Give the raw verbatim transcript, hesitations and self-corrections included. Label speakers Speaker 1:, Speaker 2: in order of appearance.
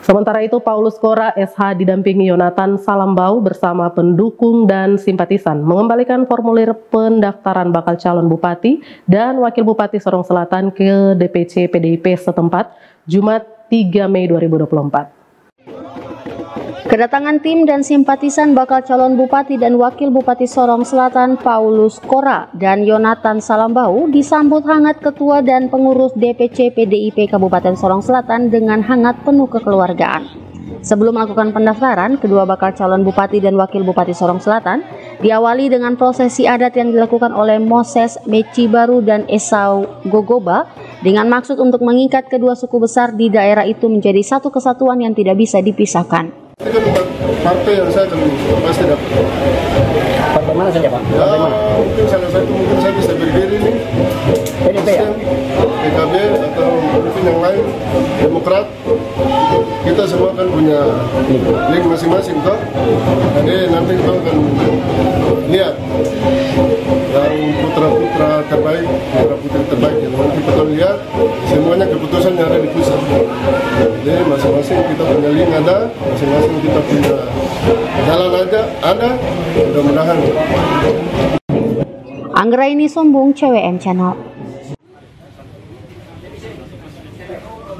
Speaker 1: Sementara itu, Paulus Kora S H didampingi Yonatan Salambau bersama pendukung dan simpatisan mengembalikan formulir pendaftaran bakal calon bupati dan wakil bupati Sorong Selatan ke D P C P D I P setempat Jumat tiga Mei dua ribu dua puluh empat.
Speaker 2: Kedatangan tim dan simpatisan bakal calon bupati dan wakil bupati Sorong Selatan Paulus Kora dan Yonatan Salambau disambut hangat ketua dan pengurus D P C P D I P Kabupaten Sorong Selatan dengan hangat penuh kekeluargaan. Sebelum melakukan pendaftaran, kedua bakal calon bupati dan wakil bupati Sorong Selatan diawali dengan prosesi adat yang dilakukan oleh Moses Meci Baru dan Esau Gogoba dengan maksud untuk mengikat kedua suku besar di daerah itu menjadi satu kesatuan yang tidak bisa dipisahkan.
Speaker 3: Itu kan partai yang saya akan pasti dapat.
Speaker 4: Partai mana saja Pak?
Speaker 3: Ya,
Speaker 4: Partai mana?
Speaker 3: mungkin salah satu mungkin saya bisa berdiri nih.
Speaker 4: P D I P ya?
Speaker 3: P K B atau mungkin yang lain, Demokrat. Kita semua kan punya link masing-masing toh. Jadi nanti kita akan lihat yang putra-putra terbaik, putra-putri terbaik yang nanti kita lihat semuanya keputusan yang ada di pusat. Jadi masing-masing kita punya link ada, masing-masing kita punya jalan aja ada, mudah-mudahan.
Speaker 2: Anggraini Sombong, C W M Channel.